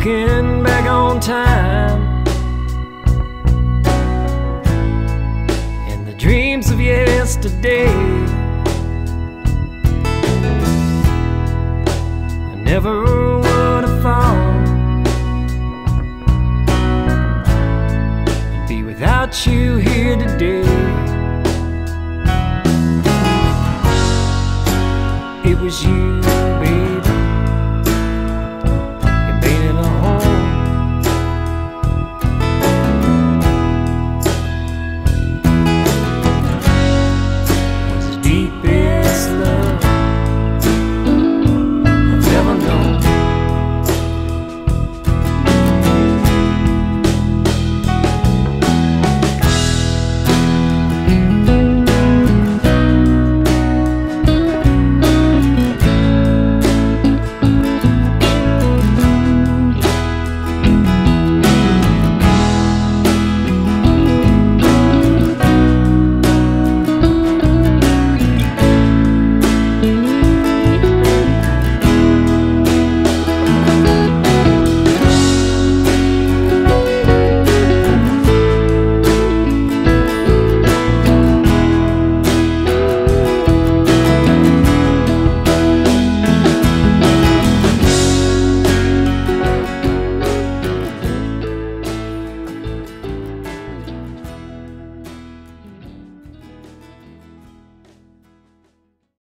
looking back on time and the dreams of yesterday, I never would have thought I'd be without you here today. It was you